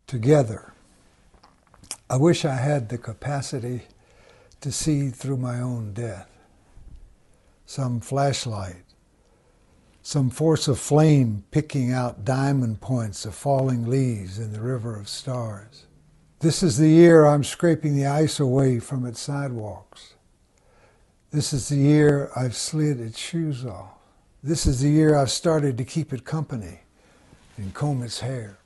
together. I wish I had the capacity to see through my own death. Some flashlight, some force of flame picking out diamond points of falling leaves in the river of stars. This is the year I'm scraping the ice away from its sidewalks. This is the year I've slid its shoes off. This is the year I've started to keep it company and comb its hair.